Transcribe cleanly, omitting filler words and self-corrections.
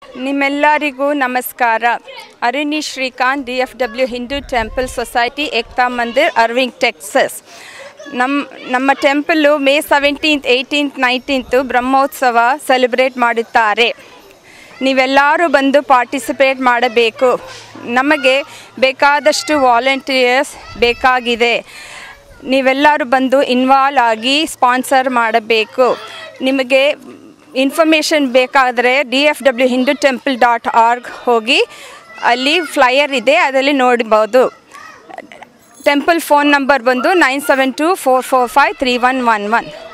ನಿಮ್ಮೆಲ್ಲರಿಗೂ ನಮಸ್ಕಾರ. Harini Srikanth DFW Hindu temple society Ekta Mandir Irving Texas. ನಮ್ಮ temple May 17th, 18th, 19th Brahmotsava celebrate ಮಾಡುತ್ತಾರೆ. ನೀವೆಲ್ಲರೂ ಬಂದು ಪಾರ್ಟಿಸಿಪೇಟ್ ಮಾಡಬೇಕು. ನಮಗೆ ಬೇಕಾದಷ್ಟು ವಾಲಂಟಿಯರ್ಸ್ ಬೇಕಾಗಿದೆ. ನೀವೆಲ್ಲರೂ ಬಂದು ಇನ್ವಾಲ್ವ್ ಆಗಿ ಸ್ಪಾನ್ಸರ್ ಮಾಡಬೇಕು. ನಿಮಗೆ ಇನ್ಫಾರ್ಮೇಷನ್ ಬೇಕಾದರೆ dfwhindutemple.org ಹೋಗಿ ಅಲ್ಲಿ ಫ್ಲೈಯರ್ ಇದೆ, ಅದರಲ್ಲಿ ನೋಡ್ಬೋದು. ಟೆಂಪಲ್ ಫೋನ್ ನಂಬರ್ ಬಂದು 9724453111.